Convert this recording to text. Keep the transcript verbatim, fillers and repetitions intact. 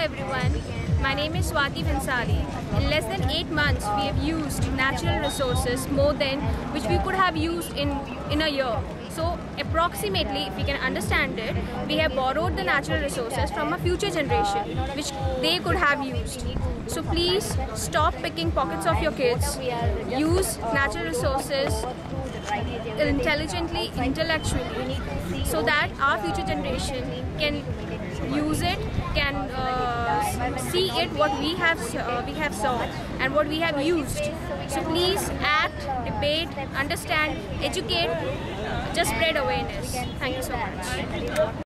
everyone, my name is Swati Vinsali. In less than eight months, we have used natural resources more than which we could have used in, in a year. So approximately, if we can understand it, we have borrowed the natural resources from a future generation which they could have used. So please stop picking pockets of your kids. Use natural resources intelligently, intellectually, so that our future generation can use it, can uh, see it what we have uh, we have saw and what we have used. So please act, debate, understand, educate, just spread awareness. Thank you so much.